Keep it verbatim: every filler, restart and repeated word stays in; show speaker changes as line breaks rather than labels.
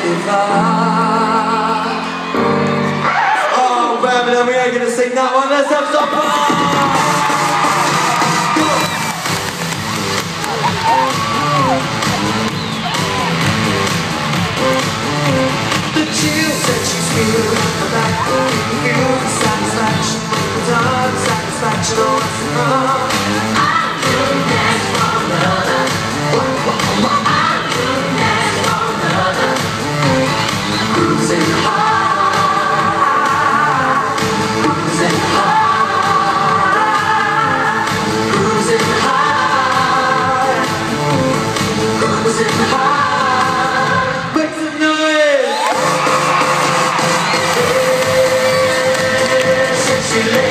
Oh, Birmingham, we ain't gonna sing that one. Let's have some fun. The chills that you feel are back. You feel the satisfaction, the dark satisfaction. Oh, it's enough. I couldn't dance for another. I couldn't dance for another. Cruising high, cruising high, cruising high, cruising high. Make some noise. Sexy lady.